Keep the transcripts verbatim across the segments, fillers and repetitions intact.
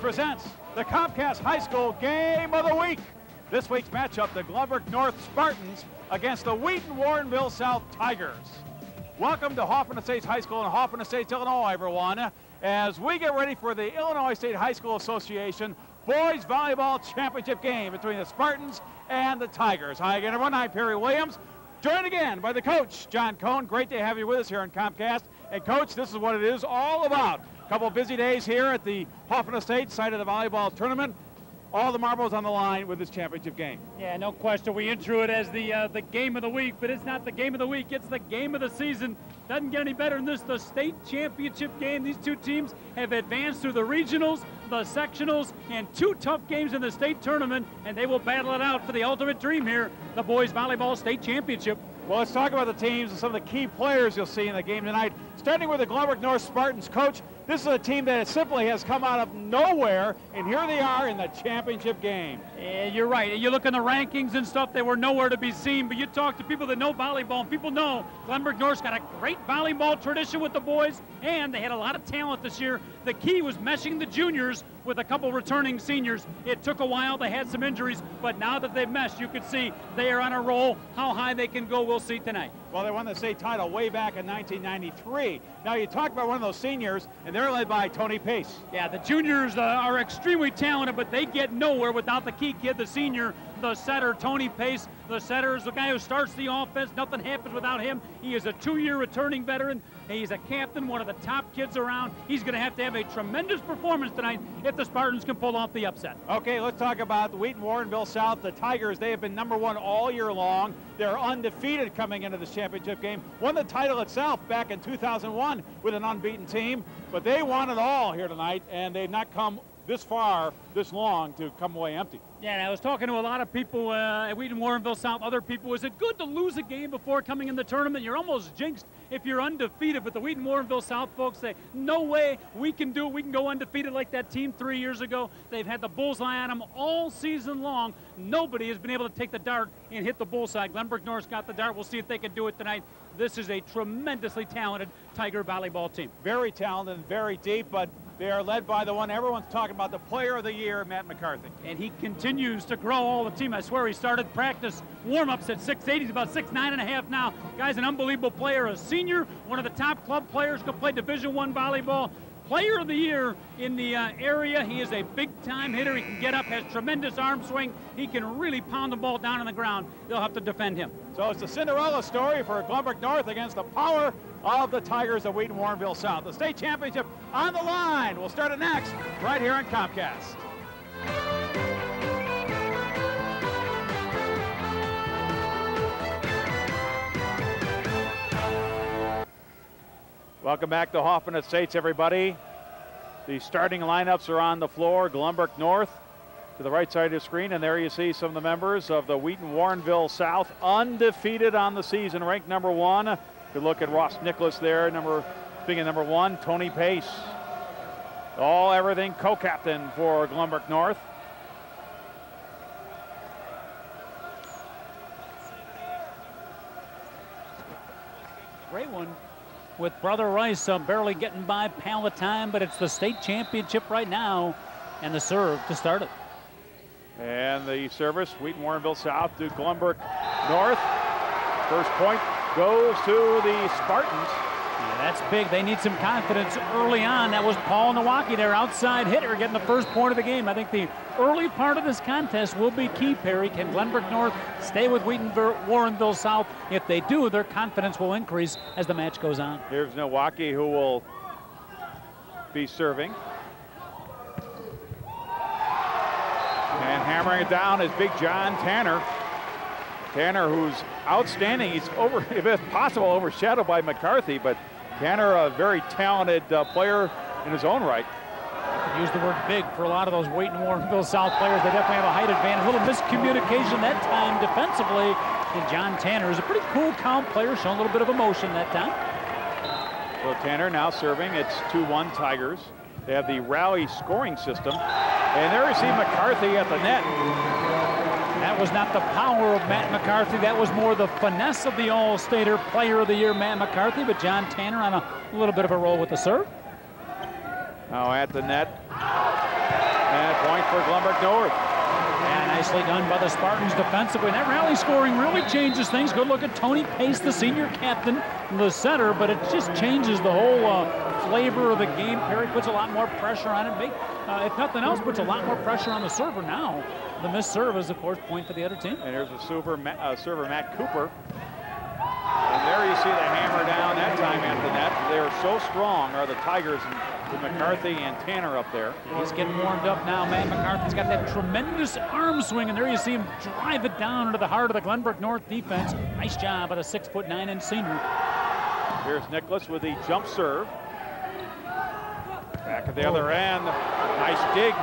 presents the Comcast High School Game of the Week. This week's matchup, the Glenbrook North Spartans against the Wheaton Warrenville South Tigers. Welcome to Hoffman Estates High School in Hoffman Estates, Illinois, everyone, as we get ready for the Illinois State High School Association Boys Volleyball Championship game between the Spartans and the Tigers. Hi again, everyone. I'm Perry Williams, joined again by the coach, John Cohn. Great to have you with us here on Comcast. And Coach, this is what it is all about. A couple of busy days here at the Hoffman Estates site of the volleyball tournament. All the marbles on the line with this championship game. Yeah, no question. We intro it as the uh, the game of the week, but it's not the game of the week. It's the game of the season. Doesn't get any better than this. The state championship game. These two teams have advanced through the regionals, the sectionals, and two tough games in the state tournament, and they will battle it out for the ultimate dream here, the boys volleyball state championship. Well, let's talk about the teams and some of the key players you'll see in the game tonight. Starting with the Glenbrook North Spartans. Coach, this is a team that simply has come out of nowhere, and here they are in the championship game. Yeah, you're right. You look in the rankings and stuff, they were nowhere to be seen, but you talk to people that know volleyball, and people know Glenbrook North's got a great volleyball tradition with the boys, and they had a lot of talent this year. The key was meshing the juniors with a couple returning seniors. It took a while. They had some injuries, but now that they've meshed, you can see they are on a roll. How high they can go, we'll see tonight. Well, they won the state title way back in nineteen ninety-three. Now, you talk about one of those seniors, and they're led by Tony Pace. Yeah, the juniors uh, are extremely talented, but they get nowhere without the key kid, the senior, the setter, Tony Pace. The setter is the guy who starts the offense. Nothing happens without him. He is a two-year returning veteran. He's a captain, one of the top kids around. He's going to have to have a tremendous performance tonight if the Spartans can pull off the upset. Okay, let's talk about the Wheaton Warrenville South. The Tigers, they have been number one all year long. They're undefeated coming into this championship game. Won the title itself back in two thousand one with an unbeaten team, but they won it all here tonight, and they've not come this far, this long, to come away empty. Yeah, and I was talking to a lot of people uh, at Wheaton Warrenville South, other people. Is it good to lose a game before coming in the tournament? You're almost jinxed if you're undefeated. But the Wheaton Warrenville South folks say, no way, we can do it. We can go undefeated like that team three years ago. They've had the bullseye on them all season long. Nobody has been able to take the dart and hit the bullseye. Glenbrook North's got the dart. We'll see if they can do it tonight. This is a tremendously talented Tiger volleyball team. Very talented and very deep, but they are led by the one everyone's talking about, the player of the year, Matt McCarthy. And he continues to grow all the team. I swear he started practice warm-ups at six eight. He's about six nine and a half now. Guy's an unbelievable player, a senior, one of the top club players, could play Division One volleyball. Player of the year in the uh, area. He is a big-time hitter. He can get up, has tremendous arm swing. He can really pound the ball down on the ground. They'll have to defend him. So it's a Cinderella story for Glenbrook North against the power of the Tigers of Wheaton Warrenville South. The state championship on the line. We'll start it next right here on Comcast. Welcome back to Hoffman Estates, everybody. The starting lineups are on the floor. Glenbrook North to the right side of the screen, and there you see some of the members of the Wheaton Warrenville South, undefeated on the season, ranked number one. Good look at Ross Nicholas there, number, speaking of number one, Tony Pace. All, everything co-captain for Glenbrook North. Great one with Brother Rice uh, barely getting by Palatine, but it's the state championship right now, and the serve to start it. And the service, Wheaton Warrenville South to Glenbrook North. First point goes to the Spartans. Yeah, that's big. They need some confidence early on. That was Paul Nowacki, their outside hitter, getting the first point of the game. I think the early part of this contest will be key, Perry. Can Glenbrook North stay with Wheaton Warrenville South? If they do, their confidence will increase as the match goes on. Here's Nowacki, who will be serving. And hammering it down is Big John Tanner. Tanner, who's outstanding. He's over, if it's possible, overshadowed by McCarthy, but Tanner, a very talented uh, player in his own right. I could use the word big for a lot of those Wheaton Warrenville South players. They definitely have a height advantage. A little miscommunication that time defensively. And John Tanner is a pretty cool, calm player, showing a little bit of emotion that time. So Tanner now serving. It's two one Tigers. They have the rally scoring system. And there you see McCarthy at the net. That was not the power of Matt McCarthy. That was more the finesse of the All-Stater Player of the Year, Matt McCarthy. But John Tanner on a little bit of a roll with the serve. Now at the net. And a point for Glenbrook North. And nicely done by the Spartans defensively. And that rally scoring really changes things. Good look at Tony Pace, the senior captain, in the center, but it just changes the whole uh, flavor of the game. Perry puts a lot more pressure on it. Make, uh, if nothing else, puts a lot more pressure on the server now. The missed serve is, of course, point for the other team. And here's a server, uh, server Matt Cooper. And there you see the hammer down that time at the net. They're so strong, are the Tigers, with McCarthy and Tanner up there. He's getting warmed up now. Matt McCarthy's got that tremendous arm swing, and there you see him drive it down into the heart of the Glenbrook North defense. Nice job by the six foot nine inch senior. Here's Nicholas with the jump serve. Back at the other end. Nice dig.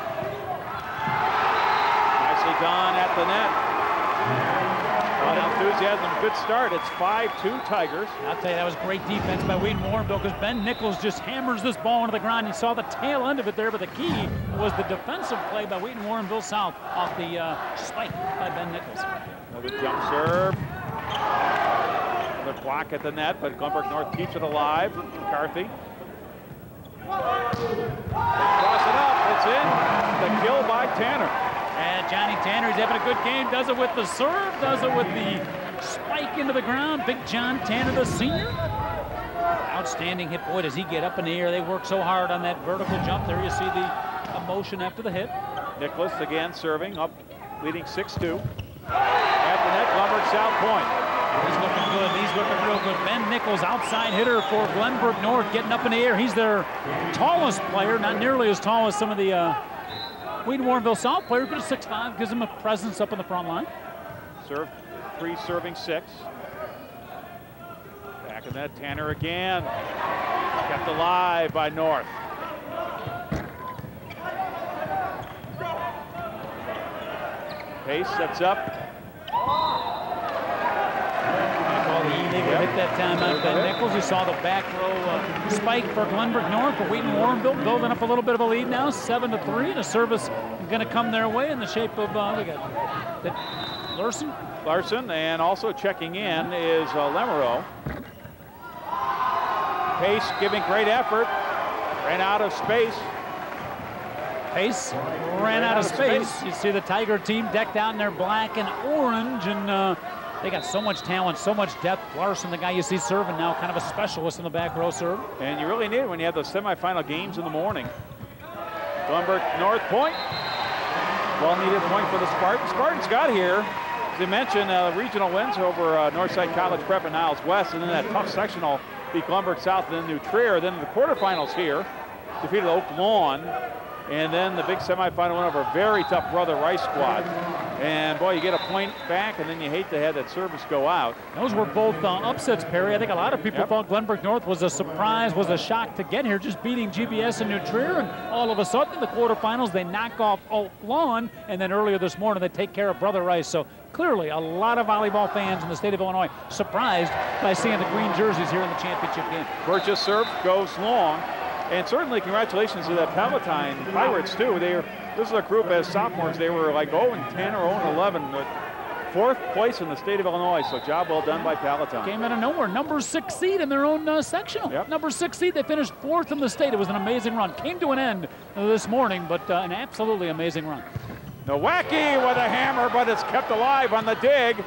Nicely done at the net. On enthusiasm, good start. It's five two Tigers. I'll tell you, that was great defense by Wheaton Warrenville, because Ben Nichols just hammers this ball into the ground. You saw the tail end of it there, but the key was the defensive play by Wheaton Warrenville South off the uh, spike by Ben Nichols. Another jump serve. Another block at the net, but Glenbrook North keeps it alive. McCarthy. They cross it up. It's in. The kill by Tanner. And Johnny Tanner, he's having a good game. Does it with the serve, does it with the spike into the ground. Big John Tanner, the senior. Outstanding hit. Boy, does he get up in the air. They work so hard on that vertical jump. There you see the emotion after the hit. Nicholas again serving up, leading six two. At the net, Glenbrook South point. He's looking good. He's looking real good. Ben Nichols, outside hitter for Glenbrook North, getting up in the air. He's their tallest player, not nearly as tall as some of the uh, Wheaton Warrenville South players, but a six five gives him a presence up in the front line. Serve, three serving six. Back in that, Tanner again. Kept alive by North. Pace sets up. Illegal hit that time out by Nichols. You saw the back row uh, spike for Glenbrook North, but Wheaton Warrenville building up a little bit of a lead now, seven to three, and a service going to come their way in the shape of uh, we got that Larson. Larson, and also checking in is uh, Lemereau. Pace giving great effort, ran out of space. Pace ran, ran out, out of space. space. You see the Tiger team decked out in their black and orange, and uh, they got so much talent, so much depth. Larson, the guy you see serving now, kind of a specialist in the back row serve. And you really need it when you have those semifinal games in the morning. Glenbrook North point. Well-needed point for the Spartans. Spartans got here, as you mentioned, uh, regional wins over uh, Northside College Prep and Niles West, and then that tough sectional beat Glenbrook South and then New Trier. Then in the quarterfinals here, defeated Oak Lawn. And then the big semifinal win over a very tough Brother Rice squad. And boy, you get a point back, and then you hate to have that service go out. Those were both uh, upsets, Perry. I think a lot of people yep. thought Glenbrook North was a surprise, was a shock to get here, just beating G B S and New Trier. And all of a sudden, in the quarterfinals, they knock off Oak Lawn. And then earlier this morning, they take care of Brother Rice. So clearly, a lot of volleyball fans in the state of Illinois surprised by seeing the green jerseys here in the championship game. Burgess serve goes long. And certainly congratulations to the Palatine Pirates too. They are, this is a group as sophomores. They were like oh and ten or oh and eleven, but fourth place in the state of Illinois. So job well done by Palatine. Came out of nowhere. Number six seed in their own uh, sectional. Yep. Number six seed. They finished fourth in the state. It was an amazing run. Came to an end uh, this morning, but uh, an absolutely amazing run. Nowacki with a hammer, but it's kept alive on the dig.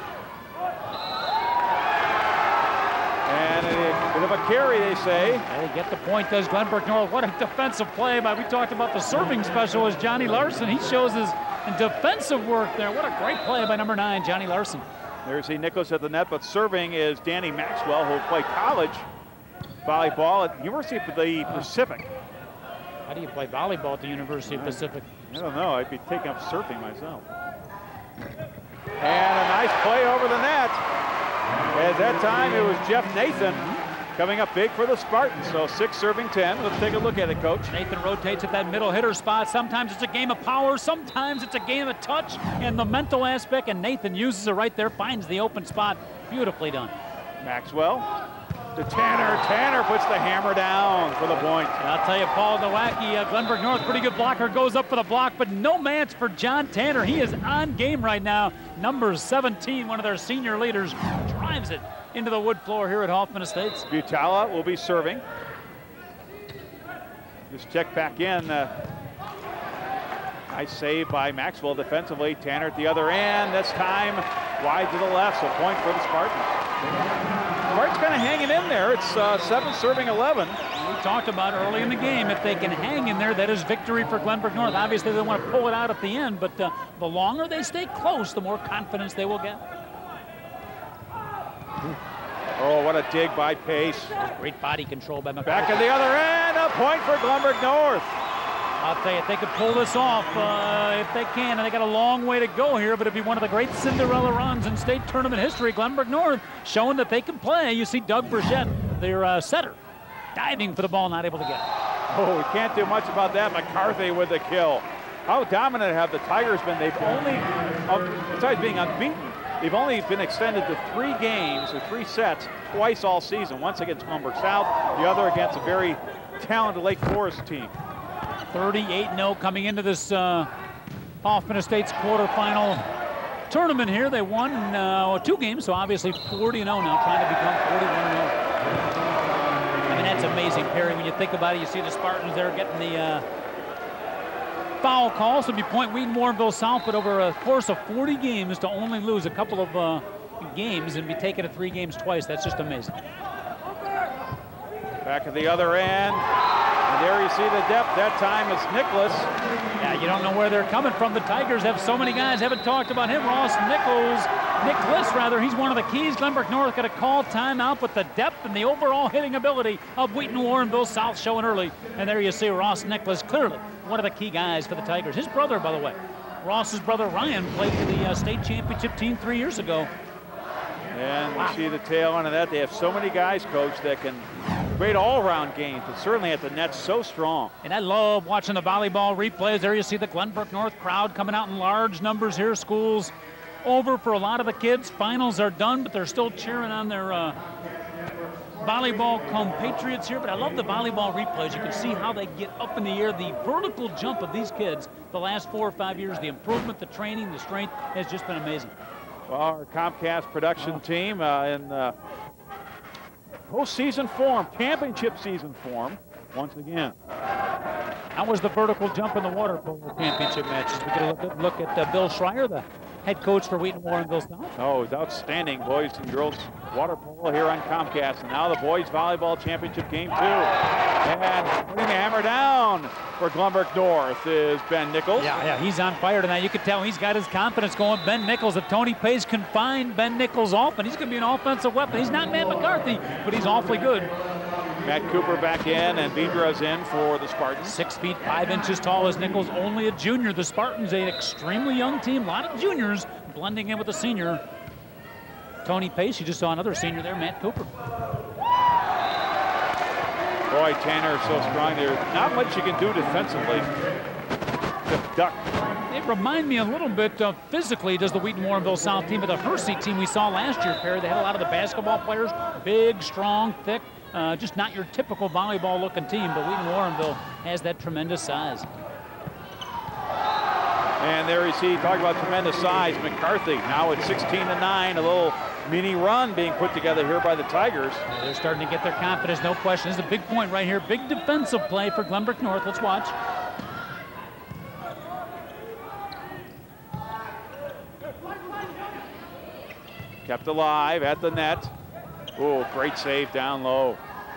And a bit of a carry, they say. They get the point, does Glenbrook North. What a defensive play by, we talked about the serving specialist, Johnny Larson. He shows his defensive work there. What a great play by number nine, Johnny Larson. There's the Nicholas at the net, but serving is Danny Maxwell, who played college volleyball at the University of the Pacific. How do you play volleyball at the University of Pacific? I don't know. I'd be taking up surfing myself. And a nice play over the net. At that time, it was Jeff Nathan coming up big for the Spartans. So six serving ten. Let's take a look at it, Coach. Nathan rotates at that middle hitter spot. Sometimes it's a game of power. Sometimes it's a game of touch and the mental aspect. And Nathan uses it right there, finds the open spot. Beautifully done. Maxwell to Tanner. Tanner puts the hammer down for the point. And I'll tell you, Paul Nowacki, uh, Glenbrook North, pretty good blocker, goes up for the block, but no match for John Tanner. He is on game right now. Number seventeen, one of their senior leaders, drives it into the wood floor here at Hoffman Estates. Butala will be serving. Just check back in. Uh, Nice save by Maxwell defensively. Tanner at the other end. This time wide to the left, so point for the Spartans. Spartans kind of hanging in there. It's uh, seven serving eleven. We talked about early in the game, if they can hang in there, that is victory for Glenbrook North. Obviously, they want to pull it out at the end, but uh, the longer they stay close, the more confidence they will get. Oh, what a dig by Pace. Great body control by McCarthy. Back at the other end, a point for Glenbrook North. I'll tell you, if they could pull this off, uh, if they can, and they got a long way to go here, but it'd be one of the great Cinderella runs in state tournament history. Glenbrook North showing that they can play. You see Doug Burchett, their uh, setter, diving for the ball, not able to get it. Oh, we can't do much about that. McCarthy with the kill. How dominant have the Tigers been? They've only, besides being unbeaten, they've only been extended to three games or three sets twice all season. Once against Glenbrook South, the other against a very talented Lake Forest team. thirty-eight oh coming into this uh, Hoffman Estates quarterfinal tournament here. They won uh, two games, so obviously forty and oh now, trying to become forty-one and oh. I mean, that's amazing, Perry. When you think about it, you see the Spartans there getting the uh, foul call, so it'd be point Wheaton Warrenville South, but over a course of forty games to only lose a couple of uh, games and be taken to three games twice. That's just amazing. Back at the other end. And there you see the depth. That time is Nicholas. Yeah, you don't know where they're coming from. The Tigers have so many guys. Haven't talked about him. Ross Nichols, Nicholas rather. He's one of the keys. Glenbrook North got a call timeout, but the depth and the overall hitting ability of Wheaton Warrenville South showing early. And there you see Ross Nicholas, clearly one of the key guys for the Tigers. His brother, by the way, Ross's brother Ryan, played for the uh, state championship team three years ago. And we see the tail end of that. They have so many guys, Coach, that can great all-around games, but certainly at the net so strong. And I love watching the volleyball replays. There you see the Glenbrook North crowd coming out in large numbers here. School's over for a lot of the kids. Finals are done, but they're still cheering on their uh, volleyball compatriots here. But I love the volleyball replays. You can see how they get up in the air. The vertical jump of these kids the last four or five years, the improvement, the training, the strength has just been amazing. Well, our Comcast production oh. team uh, in uh, postseason form, championship season form, once again. How was the vertical jump in the water polo championship matches? We get a look at, look at uh, Bill Schreier, the head coach for Wheaton Warrenville South. Oh, it's outstanding, boys and girls water polo here on Comcast. And now the boys volleyball championship game two. And putting the hammer down for Glenbrook North is Ben Nichols. Yeah, yeah, he's on fire tonight. You can tell he's got his confidence going. Ben Nichols, if Tony Pace can find Ben Nichols off, and he's going to be an offensive weapon. He's not Matt McCarthy, but he's awfully good. Matt Cooper back in, and Vidra's in for the Spartans. Six feet, five inches tall as Nichols, only a junior. The Spartans, an extremely young team, a lot of juniors blending in with the senior. Tony Pace, you just saw another senior there, Matt Cooper. Boy, Tanner is so strong there. Not much you can do defensively. Just duck. They remind me a little bit uh, physically, does the Wheaton Warrenville South team, but the Hersey team we saw last year, Perry. They had a lot of the basketball players, big, strong, thick. Uh, just not your typical volleyball-looking team, but Wheaton Warrenville has that tremendous size. And there you see, talking about tremendous size, McCarthy now at sixteen to nine, a little mini run being put together here by the Tigers. Yeah, they're starting to get their confidence, no question. This is a big point right here. Big defensive play for Glenbrook North. Let's watch. Kept alive at the net. Oh, great save down low.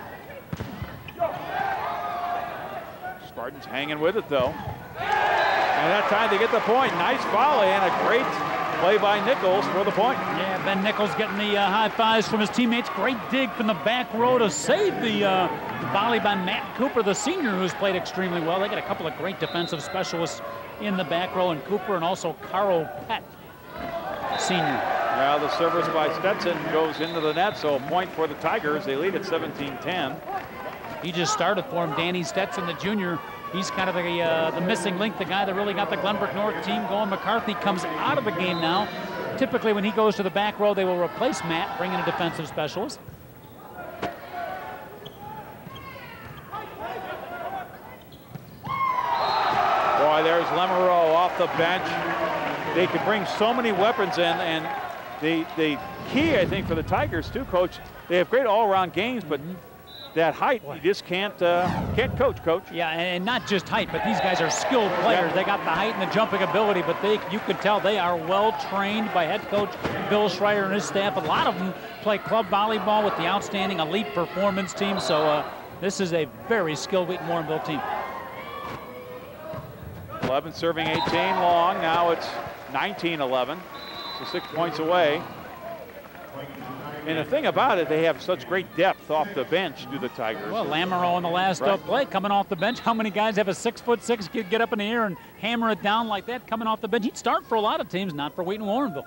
Spartans hanging with it, though. And that time they get the point. Nice volley and a great play by Nichols for the point. Yeah, Ben Nichols getting the uh, high fives from his teammates. Great dig from the back row to save the uh, volley by Matt Cooper, the senior, who's played extremely well. They got a couple of great defensive specialists in the back row, and Cooper and also Carl Pett, senior. Well, the service by Stetson goes into the net, so a point for the Tigers. They lead at seventeen ten. He just started for him, Danny Stetson, the junior. He's kind of the, uh, the missing link, the guy that really got the Glenbrook North team going. McCarthy comes out of the game now. Typically, when he goes to the back row, they will replace Matt, bring in a defensive specialist. Boy, there's Lemereau off the bench. They can bring so many weapons in, and the, the key, I think, for the Tigers, too, Coach, they have great all-around games, but that height, you just can't uh, can't coach, coach. Yeah, and not just height, but these guys are skilled players. Yeah. They got the height and the jumping ability, but they you can tell they are well trained by head coach Bill Schreier and his staff. A lot of them play club volleyball with the outstanding elite performance team. So uh, this is a very skilled Wheaton Warrenville team. eleven serving eighteen long. Now it's nineteen eleven. So six points away. And the thing about it, they have such great depth off the bench, do the Tigers. Well, Lamoureux in the last right. uh, play coming off the bench. How many guys have a six foot six kid get up in the air and hammer it down like that coming off the bench? He'd start for a lot of teams, not for Wheaton Warrenville.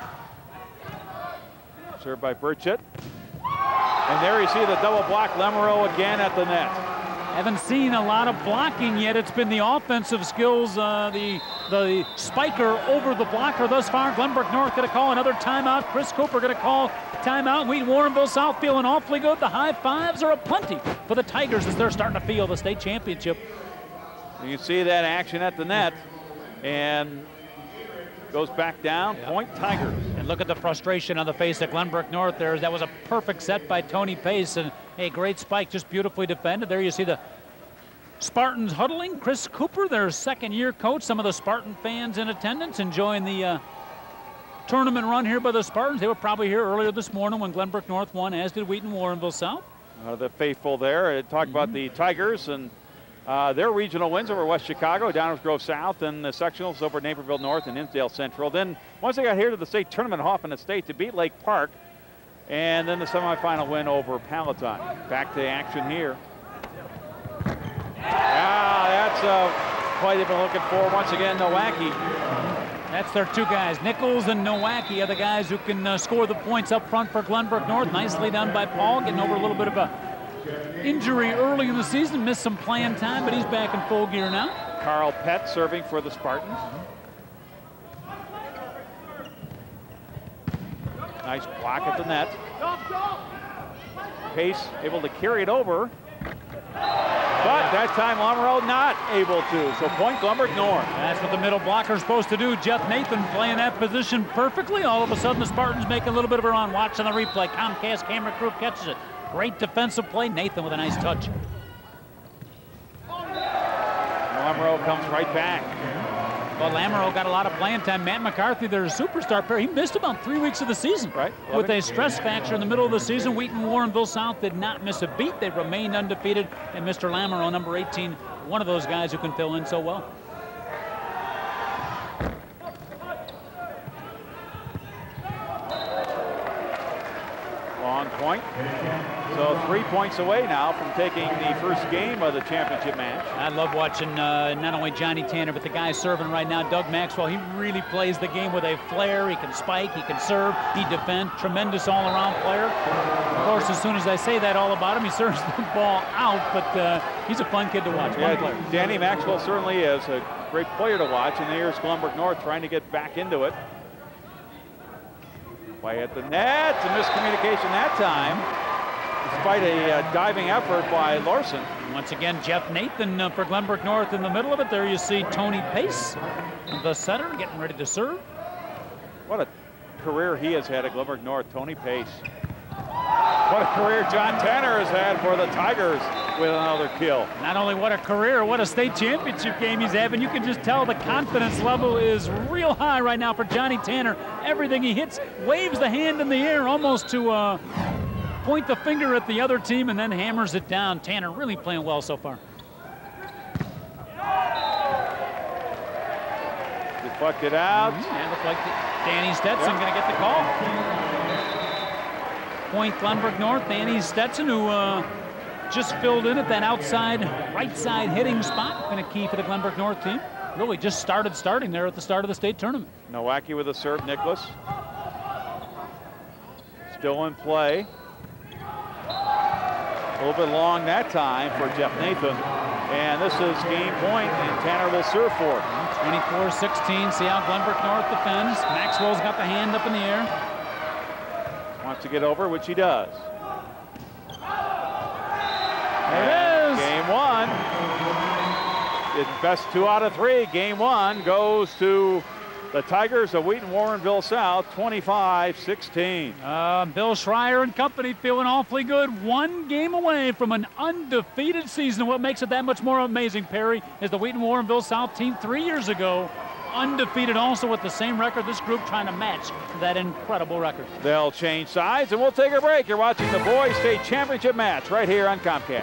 Served by Burchett. And there you see the double block, Lamoureux again at the net. Haven't seen a lot of blocking yet. It's been the offensive skills, uh, the the spiker over the blocker thus far. Glenbrook North going to call another timeout. Chris Cooper going to call timeout. Wheaton Warrenville South feeling awfully good. The high fives are aplenty for the Tigers as they're starting to feel the state championship. You see that action at the net, and goes back down, yeah. Point Tigers. And look at the frustration on the face of Glenbrook North there. That was a perfect set by Tony Pace, and a great spike, just beautifully defended. There you see the Spartans huddling. Chris Cooper, their second year coach. Some of the Spartan fans in attendance enjoying the uh, tournament run here by the Spartans. They were probably here earlier this morning when Glenbrook North won, as did Wheaton Warrenville South. Uh, the faithful there. Talk mm-hmm. about the Tigers and uh, their regional wins over West Chicago, Downers Grove South, and the sectionals over Naperville North and Hinsdale Central. Then once they got here to the state tournament, Hoffman State to beat Lake Park, and then the semifinal win over Palatine. Back to action here. Ah, that's a play they've been looking for. Once again, Nowacki. That's their two guys. Nichols and Nowacki are the guys who can uh, score the points up front for Glenbrook North. Nicely done by Paul, getting over a little bit of a injury early in the season. Missed some playing time, but he's back in full gear now. Carl Pett serving for the Spartans. Nice block at the net. Pace able to carry it over. But that time Lamoureux not able to, so point Glenbrook North. That's what the middle blocker is supposed to do. Jeff Nathan playing that position perfectly. All of a sudden the Spartans make a little bit of a run. Watching the replay, Comcast camera crew catches it. Great defensive play, Nathan with a nice touch. Lamoureux comes right back. Well, Lamoureux got a lot of playing time. Matt McCarthy, their superstar player, he missed about three weeks of the season. Right. With a stress fracture in the middle of the season. Wheaton Warrenville South did not miss a beat. They remained undefeated. And Mister Lamoureux, number eighteen, one of those guys who can fill in so well. Long point. So three points away now from taking the first game of the championship match. I love watching uh, not only Johnny Tanner, but the guy serving right now, Doug Maxwell. He really plays the game with a flair. He can spike, he can serve, he defends. Tremendous all-around player. Of course, as soon as I say that all about him, he serves the ball out, but uh, he's a fun kid to watch. Fun yeah, player. Danny Maxwell certainly is a great player to watch, and here's Glenbrook North trying to get back into it. Play at the net, a miscommunication that time, despite a uh, diving effort by Larson. Once again, Jeff Nathan uh, for Glenbrook North in the middle of it. There you see Tony Pace, the setter, getting ready to serve. What a career he has had at Glenbrook North, Tony Pace. What a career John Tanner has had for the Tigers with another kill. Not only what a career, what a state championship game he's having. You can just tell the confidence level is real high right now for Johnny Tanner. Everything he hits, waves the hand in the air almost to uh, point the finger at the other team and then hammers it down. Tanner really playing well so far. Deflected out. Mm-hmm. And looks like Danny Stetson yep. going to get the call. Point Glenbrook North, Danny Stetson, who uh, just filled in at that outside right side hitting spot. Been a key for the Glenbrook North team. Really just started starting there at the start of the state tournament. Nowacki with a serve, Nicholas. Still in play. A little bit long that time for Jeff Nathan. And this is game point, and Tanner will serve for it. twenty-four sixteen, see how Glenbrook North defends. Maxwell's got the hand up in the air. Wants to get over, which he does. There it is. Game one. It's best two out of three. Game one goes to The Tigers of Wheaton Warrenville South, twenty-five sixteen. Uh, Bill Schreier and company feeling awfully good. One game away from an undefeated season. What makes it that much more amazing, Perry, is the Wheaton Warrenville South team three years ago, undefeated also with the same record. This group trying to match that incredible record. They'll change sides, and we'll take a break. You're watching the Boys State Championship match right here on Comcast.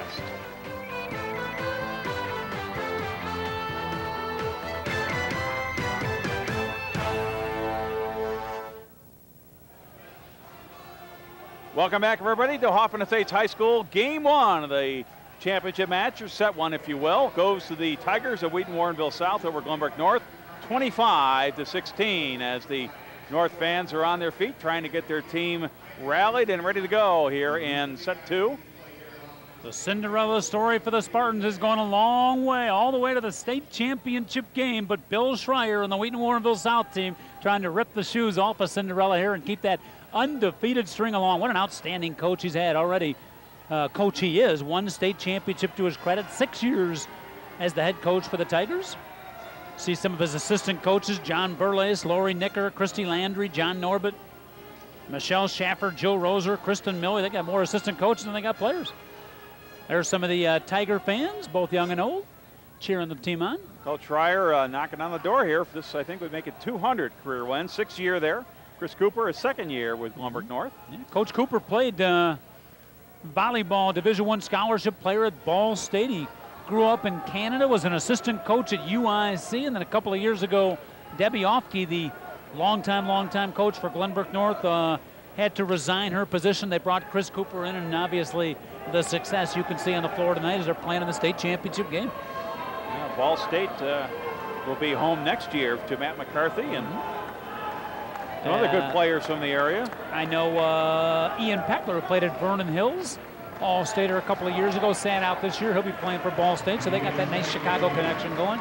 Welcome back, everybody, to Hoffman Estates High School. Game one of the championship match, or set one, if you will, goes to the Tigers of Wheaton Warrenville South over Glenbrook North, twenty-five to sixteen, as the North fans are on their feet trying to get their team rallied and ready to go here in set two. The Cinderella story for the Spartans has gone a long way, all the way to the state championship game, but Bill Schreier and the Wheaton Warrenville South team trying to rip the shoes off of Cinderella here and keep that undefeated string along. What an outstanding coach he's had already. Uh, coach he is, one state championship to his credit, six years as the head coach for the Tigers. See some of his assistant coaches, John Burles, Lori Nicker, Christy Landry, John Norbert, Michelle Schaffer, Jill Roser, Kristen Miller. They got more assistant coaches than they got players. There's some of the uh, Tiger fans, both young and old, cheering the team on. Coach Schreier uh, knocking on the door here. This, I think, would make it two hundred career wins, sixth year there. Chris Cooper, his second year with Glenbrook North. Yeah, Coach Cooper played uh, volleyball, Division One scholarship player at Ball State. He grew up in Canada, was an assistant coach at U I C, and then a couple of years ago, Debbie Offke, the longtime, longtime coach for Glenbrook North, uh, had to resign her position. They brought Chris Cooper in, and obviously the success you can see on the floor tonight as they're playing in the state championship game. Yeah, Ball State uh, will be home next year to Matt McCarthy and some other good players from the area. I know uh, Ian Peckler, who played at Vernon Hills, All-Stater a couple of years ago, sat out this year. He'll be playing for Ball State, so they got that nice Chicago connection going.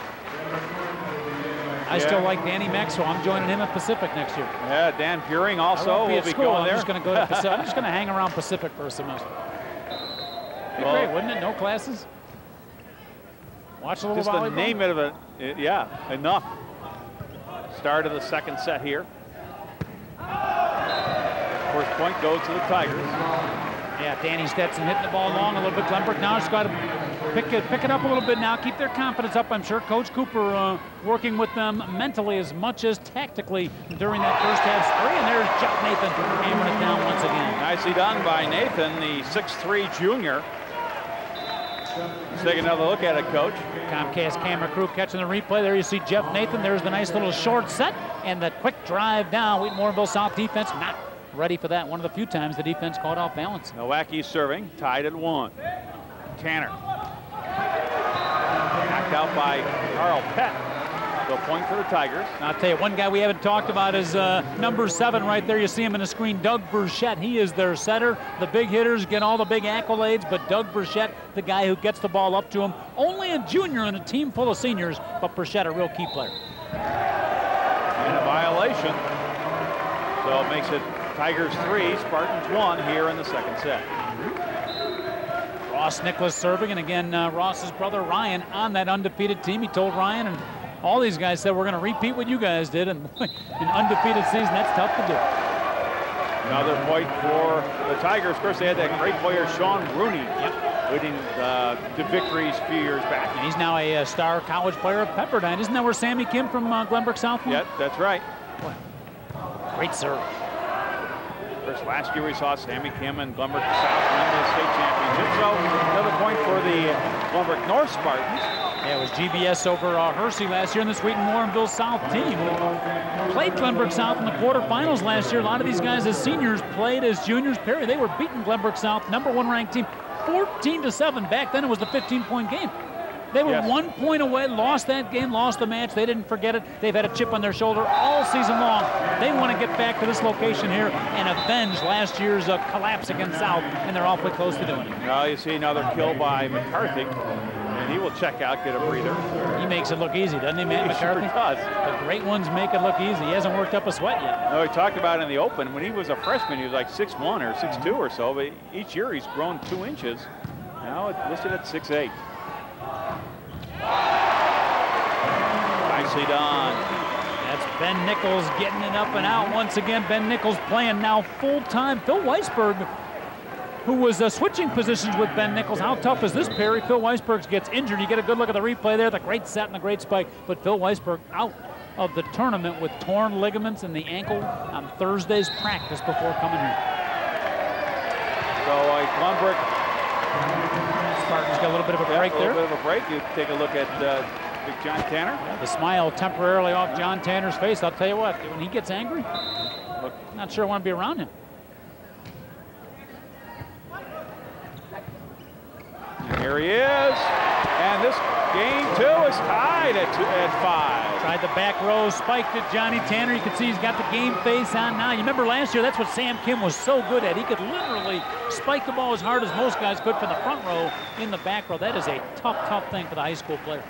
I yeah. still like Danny Maxwell. I'm joining him at Pacific next year. Yeah, Dan Puring also be will at be school. going I'm there. Just gonna go to Pacific. I'm just going to hang around Pacific for a semester. Be well, great, wouldn't it? No classes. Watch a little just volleyball. Just the name of it, it, yeah, enough. Start of the second set here. First point goes to the Tigers. Yeah, Danny Stetson hitting the ball long a little bit. Glenbrook now has got to pick it, pick it up a little bit now, keep their confidence up. I'm sure Coach Cooper uh, working with them mentally as much as tactically during that first half spree. And there's Jeff Nathan hammering it down once again. Nicely done by Nathan, the six three junior. Let's take another look at it, Coach. Comcast camera crew catching the replay. There you see Jeff Nathan. There's the nice little short set and the quick drive down. Wheaton Warrenville South defense not ready for that. One of the few times the defense caught off balance. Nowacki serving, tied at one. Tanner. Knocked out by Carl Pett. So point for the Tigers. I'll tell you, one guy we haven't talked about is uh, number seven right there. You see him in the screen, Doug Burchette. He is their setter. The big hitters get all the big accolades, but Doug Burchette, the guy who gets the ball up to him, only a junior in a team full of seniors, but Burchette, a real key player. And a violation. So it makes it Tigers three, Spartans one here in the second set. Ross Nicholas serving, and again, uh, Ross's brother Ryan on that undefeated team. He told Ryan and all these guys said, we're going to repeat what you guys did, and an undefeated season, that's tough to do. Another point for the Tigers. Of course, they had that great player, Sean Rooney, yep. leading uh, to victories a few years back. And he's now a, a star college player at Pepperdine. Isn't that where Sammy Kim from uh, Glenbrook South went? Yeah, that's right. Boy. Great serve. Of course, last year we saw Sammy Kim and Glenbrook South win the state championship. So another point for the Glenbrook North Spartans. Yeah, it was G B S over uh, Hersey last year, and this Wheaton Warrenville South team played Glenbrook South in the quarterfinals last year. A lot of these guys as seniors played as juniors. Perry, they were beating Glenbrook South, number one ranked team, fourteen to seven. Back then it was the fifteen point game. They were yes. one point away, lost that game, lost the match. They didn't forget it. They've had a chip on their shoulder all season long. They want to get back to this location here and avenge last year's uh, collapse against South, and they're awfully close to doing it. Well, you see another kill by McCarthy, and he will check out, get a breather. He makes it look easy, doesn't he, Matt he McCarthy? Sure does. The great ones make it look easy. He hasn't worked up a sweat yet. No, he talked about it in the Open. When he was a freshman, he was like six one or six two or so, but each year he's grown two inches. Now it's listed at six eight. Nicely done. That's Ben Nichols getting it up and out once again. Ben Nichols playing now full-time. Phil Weisberg, who was uh, switching positions with Ben Nichols. How tough is this, Perry? Phil Weisberg gets injured. You get a good look at the replay there. The great set and the great spike. But Phil Weisberg out of the tournament with torn ligaments in the ankle on Thursday's practice before coming here. So uh, Glenbrook. Spartans got a little bit of a break yeah, a there. A little bit of a break. You take a look at uh, Big John Tanner. Yeah, the smile temporarily off John Tanner's face. I'll tell you what, when he gets angry, look, not sure I want to be around him. And here he is. And this game, too, is tied at, two, at five. Tried the back row, spiked it, Johnny Tanner. You can see he's got the game face on now. You remember last year, that's what Sam Kim was so good at. He could literally spike the ball as hard as most guys could from the front row in the back row. That is a tough, tough thing for the high school player.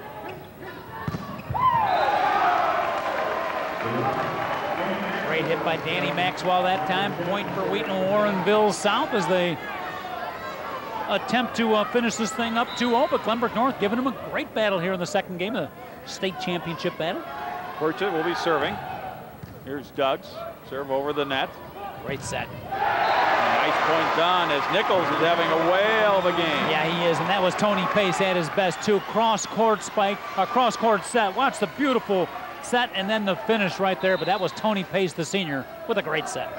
Great hit by Danny Maxwell that time. Point for Wheaton Warrenville South as they attempt to uh, finish this thing up two oh, but Glenbrook North giving them a great battle here in the second game of the state championship battle. Pritchett will be serving. Here's Duggs. Serve over the net. Great set. Nice point done as Nichols is having a whale of a game. Yeah, he is, and that was Tony Pace at his best too. Cross-court spike, a cross-court set. Watch the beautiful set and then the finish right there, but that was Tony Pace, the senior, with a great set.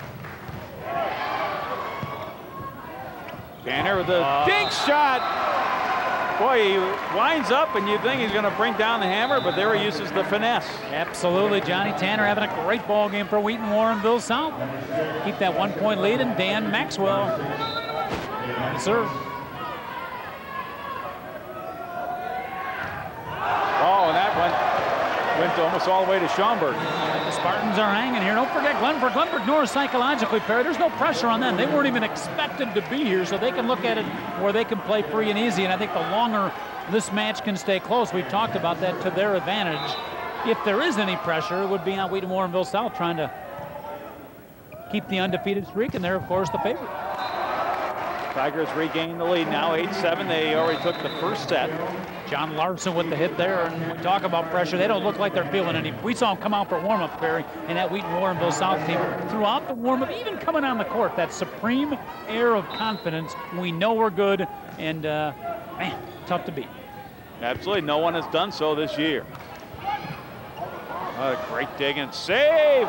Tanner with a uh, dink shot. Boy, he winds up and you think he's going to bring down the hammer, but there he uses the finesse. Absolutely. Johnny Tanner having a great ball game for Wheaton Warrenville South. Keep that one-point lead, and Dan Maxwell on the serve. Oh, and that one went almost all the way to Schaumburg. The Spartans are hanging here. Don't forget Glenbrook. Glenbrook North psychologically, Perry, there's no pressure on them. They weren't even expected to be here, so they can look at it where they can play free and easy. And I think the longer this match can stay close, we've talked about that, to their advantage. If there is any pressure, it would be on Wheaton Warrenville South trying to keep the undefeated streak, and they're, of course, the favorite. Tigers regain the lead now, eight seven. They already took the first set. John Larson with the hit there, and when we talk about pressure, they don't look like they're feeling any. We saw them come out for warm-up, Perry, and that Wheaton Warrenville South team throughout the warm-up, even coming on the court, that supreme air of confidence. We know we're good, and uh, man, tough to beat. Absolutely, no one has done so this year. What a great dig and save.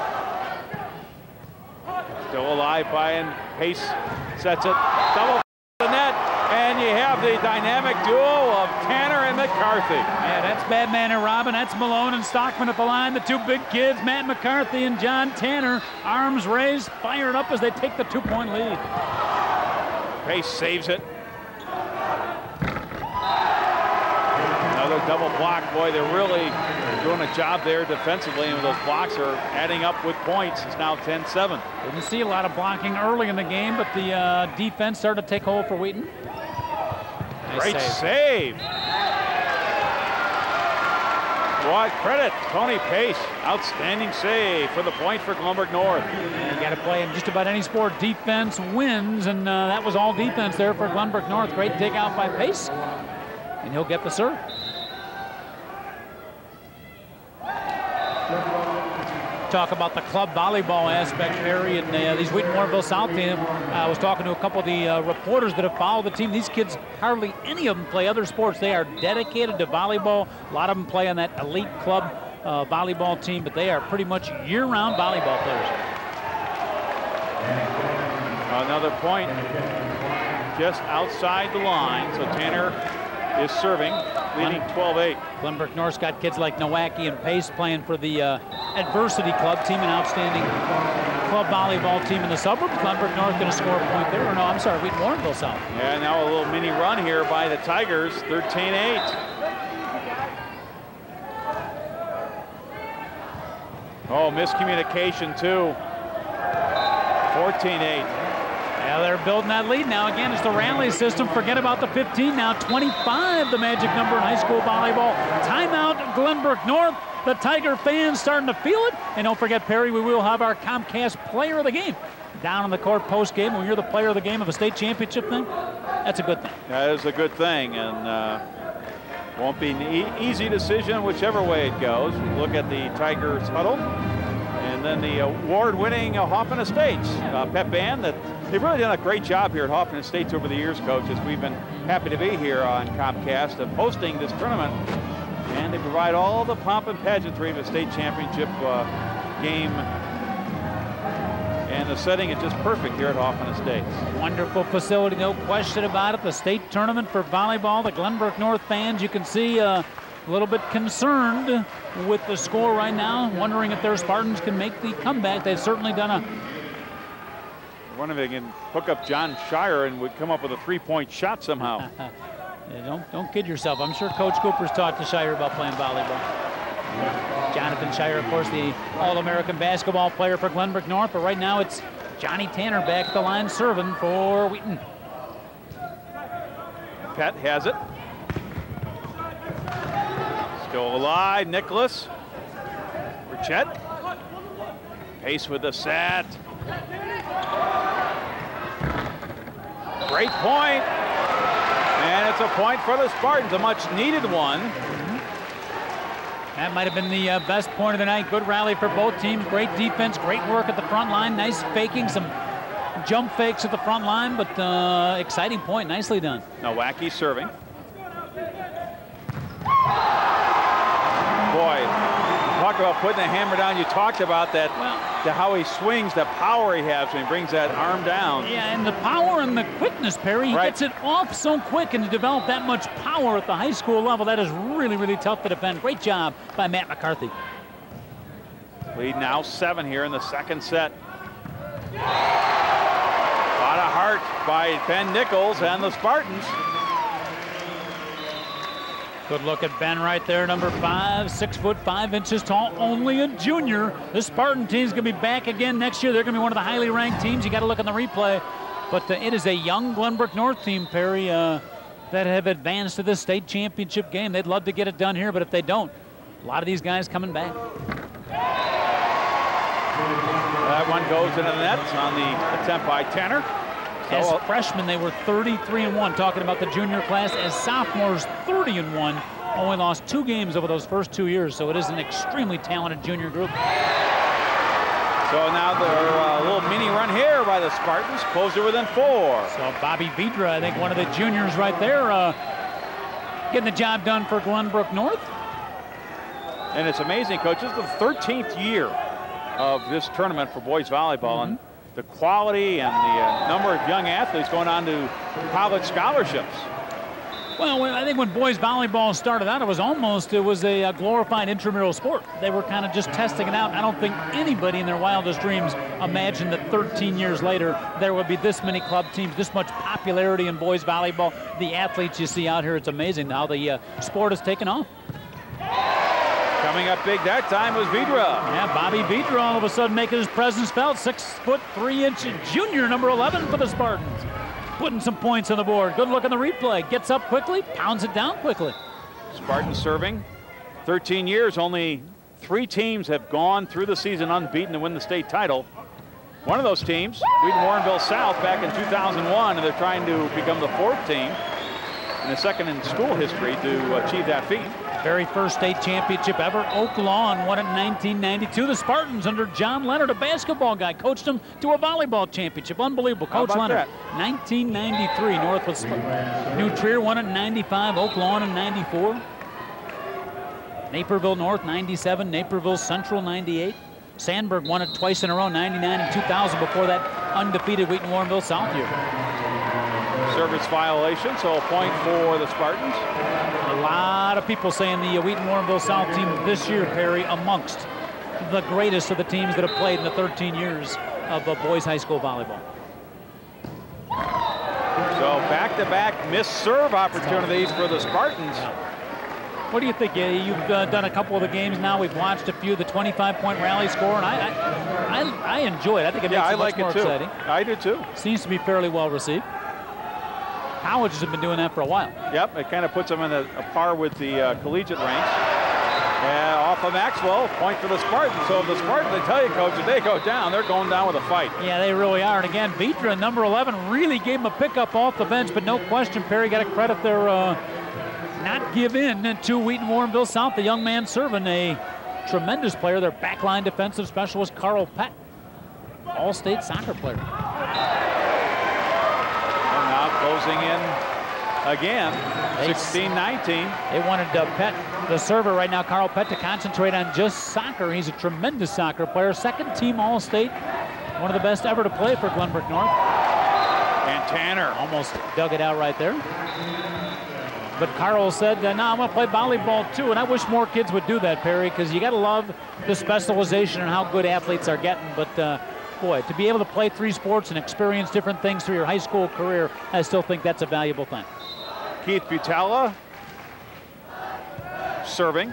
Still alive by and Pace sets it double the net, and you have the dynamic duo of Tanner and McCarthy. Yeah, that's Badman and Robin. That's Malone and Stockman at the line. The two big kids, Matt McCarthy and John Tanner, arms raised, fired up as they take the two-point lead. Pace saves it. Another double block. Boy, they're really doing a job there defensively, and those blocks are adding up with points. It's now ten seven. Didn't see a lot of blocking early in the game, but the uh, defense started to take hold for Wheaton. Nice Great save. save. What credit, Tony Pace. Outstanding save for the point for Glenbrook North. And you got to play in just about any sport. Defense wins, and uh, that was all defense there for Glenbrook North. Great dig out by Pace, and he'll get the serve. Talk about the club volleyball aspect, Perry, and uh, these Wheaton Warrenville South team. Uh, I was talking to a couple of the uh, reporters that have followed the team. These kids, hardly any of them play other sports. They are dedicated to volleyball. A lot of them play on that elite club uh, volleyball team, but they are pretty much year-round volleyball players. Another point just outside the line, so Tanner is serving, leading twelve eight. Glenbrook North's got kids like Nowacki and Pace playing for the uh, Adversity Club team, an outstanding club volleyball team in the suburbs. Glenbrook North going to score a point there. Or no, I'm sorry, Wheaton Warrenville South. Yeah, now a little mini run here by the Tigers, thirteen eight. Oh, miscommunication too. fourteen eight. Yeah, they're building that lead now. Again, it's the rally system. Forget about the fifteen now. twenty-five, the magic number in high school volleyball. Timeout, Glenbrook North. The Tiger fans starting to feel it. And don't forget, Perry, we will have our Comcast player of the game down on the court post-game. When you're the player of the game of a state championship thing, that's a good thing. That is a good thing. And uh, Won't be an e easy decision whichever way it goes. Look at the Tigers huddle. And then the award-winning uh, Hoffman Estates uh, pep band. That they've really done a great job here at Hoffman Estates over the years, coaches. We've been happy to be here on Comcast of hosting this tournament. And they provide all the pomp and pageantry of a state championship uh, game. And the setting is just perfect here at Hoffman Estates. Wonderful facility, no question about it. The state tournament for volleyball, the Glenbrook North fans, you can see uh, a little bit concerned with the score right now, wondering if their Spartans can make the comeback. They've certainly done a... I wonder if they can hook up John Shire and would come up with a three-point shot somehow. Yeah, don't, don't kid yourself. I'm sure Coach Cooper's talked to Shire about playing volleyball. Jonathan Shire, of course, the All-American basketball player for Glenbrook North, but right now it's Johnny Tanner back at the line serving for Wheaton. Pett has it. Still alive, Nicholas. For Chet. Pace with the set. Great point. And it's a point for the Spartans, a much needed one. That might have been the uh, best point of the night. Good rally for both teams. Great defense, great work at the front line. Nice faking, some jump fakes at the front line, but uh, exciting point. Nicely done. Nowacki serving. Boy, talk about putting the hammer down. You talked about that, well, the, how he swings, the power he has when he brings that arm down. Yeah, and the power and the quickness, Perry. He right. gets it off so quick, and to develop that much power at the high school level, that is really, really tough to defend. Great job by Matt McCarthy. Lead now seven here in the second set. A lot of heart by Ben Nichols and the Spartans. Good look at Ben right there, number five, six foot five inches tall, only a junior. The Spartan team's gonna be back again next year. They're gonna be one of the highly ranked teams. You gotta look on the replay. But uh, it is a young Glenbrook North team, Perry, uh, that have advanced to the state championship game. They'd love to get it done here, but if they don't, a lot of these guys coming back. That one goes into the nets on the attempt by Tanner. As so, freshmen, they were thirty-three and one, talking about the junior class. As sophomores, thirty and one. Only lost two games over those first two years, so it is an extremely talented junior group. So now they're a uh, little mini run here by the Spartans, closer within four. So Bobby Vidra, I think one of the juniors right there, uh, getting the job done for Glenbrook North. And it's amazing, Coach, this is the thirteenth year of this tournament for boys volleyball. Mm-hmm. And the quality and the uh, number of young athletes going on to college scholarships. Well, I think when boys volleyball started out, it was almost, it was a, a glorified intramural sport. They were kind of just testing it out. I don't think anybody in their wildest dreams imagined that thirteen years later, there would be this many club teams, this much popularity in boys volleyball. The athletes you see out here, it's amazing how the uh, sport has taken off. Coming up big that time was Vidra. Yeah, Bobby Vidra all of a sudden making his presence felt. Six foot three inch junior, number eleven for the Spartans. Putting some points on the board. Good look at the replay. Gets up quickly, pounds it down quickly. Spartans serving. thirteen years, only three teams have gone through the season unbeaten to win the state title. One of those teams, Wheaton Warrenville South, back in two thousand one, and they're trying to become the fourth team and the second in school history to achieve that feat. Very first state championship ever. Oak Lawn won it in nineteen ninety-two. The Spartans under John Leonard, a basketball guy, coached them to a volleyball championship. Unbelievable. Coach Leonard. That? nineteen ninety-three. North was New Trier won it in ninety-five. Oak Lawn in ninety-four. Naperville North ninety-seven. Naperville Central ninety-eight. Sandburg won it twice in a row, ninety-nine and two thousand, before that undefeated Wheaton Warrenville South year. Service violation, so a point for the Spartans. A lot of people saying the Wheaton Warrenville South team this year, Perry, amongst the greatest of the teams that have played in the thirteen years of uh, boys high school volleyball. So back-to-back missed serve opportunities for the Spartans. What do you think? You've uh, done a couple of the games now. We've watched a few of the twenty-five point rally score, and I I, I, I enjoy it. I think it makes yeah, it I much like more it too. exciting. I do too. Seems to be fairly well received. Colleges have been doing that for a while. Yep, it kind of puts them in a, a par with the uh, collegiate ranks. And off of Maxwell, point for the Spartans. So if the Spartans, I tell you, Coach, if they go down, they're going down with a fight. Yeah, they really are. And again, Vidra, number eleven, really gave him a pickup off the bench, but no question, Perry got to credit their uh, not give in to Wheaton Warrenville South. The young man serving, a tremendous player, their backline defensive specialist, Carl Pett, all-state soccer player. And now closing in again, sixteen nineteen. They wanted uh, Pett, the server right now, Carl Pett, to concentrate on just soccer. He's a tremendous soccer player, second team all-state, one of the best ever to play for Glenbrook North. And Tanner almost dug it out right there. But Carl said, uh, no, I'm going to play volleyball too, and I wish more kids would do that, Perry, because you got to love the specialization and how good athletes are getting. But uh, boy, to be able to play three sports and experience different things through your high school career, I still think that's a valuable thing. Keith Butala serving.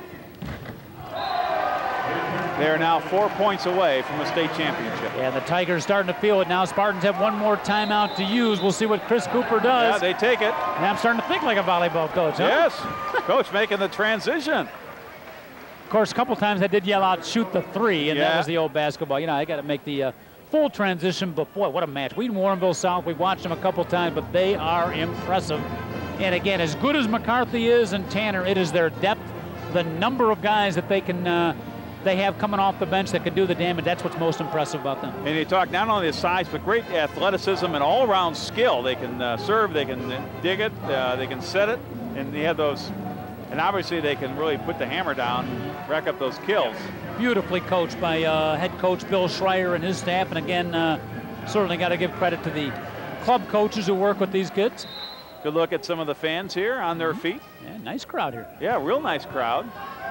They are now four points away from the state championship. Yeah, the Tigers starting to feel it now. Spartans have one more timeout to use. We'll see what Chris Cooper does. Yeah, they take it. Now I'm starting to think like a volleyball coach, huh? Yes, coach making the transition. Of course, a couple times I did yell out, shoot the three, and yeah. that was the old basketball. You know, I got to make the uh, full transition, but boy, what a match. Wheaton Warrenville South, we've watched them a couple times, but they are impressive. And again, as good as McCarthy is and Tanner, it is their depth, the number of guys that they can uh, they have coming off the bench that can do the damage. That's what's most impressive about them. And you talk not only the size, but great athleticism and all-around skill. They can uh, serve, they can dig it, uh, they can set it, and they have those. And obviously, they can really put the hammer down, rack up those kills. Beautifully coached by uh, head coach Bill Schreier and his staff. And again, uh, certainly got to give credit to the club coaches who work with these kids. Good look at some of the fans here on their Mm-hmm. feet. Yeah, nice crowd here. Yeah, real nice crowd.